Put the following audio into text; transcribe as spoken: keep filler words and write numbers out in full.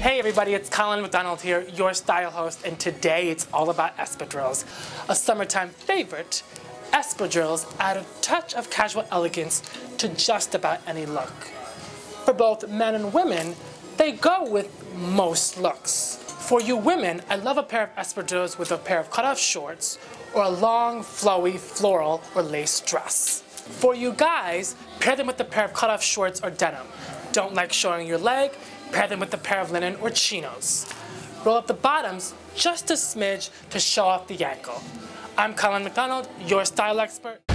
Hey everybody, it's Colin McDonald here, your style host, and today it's all about espadrilles. A summertime favorite, espadrilles add a touch of casual elegance to just about any look. For both men and women, they go with most looks. For you women, I love a pair of espadrilles with a pair of cutoff shorts or a long, flowy, floral or lace dress. For you guys, pair them with a pair of cutoff shorts or denim. Don't like showing your leg? Pair them with a pair of linen or chinos. Roll up the bottoms just a smidge to show off the ankle. I'm Colin McDonald, your style expert.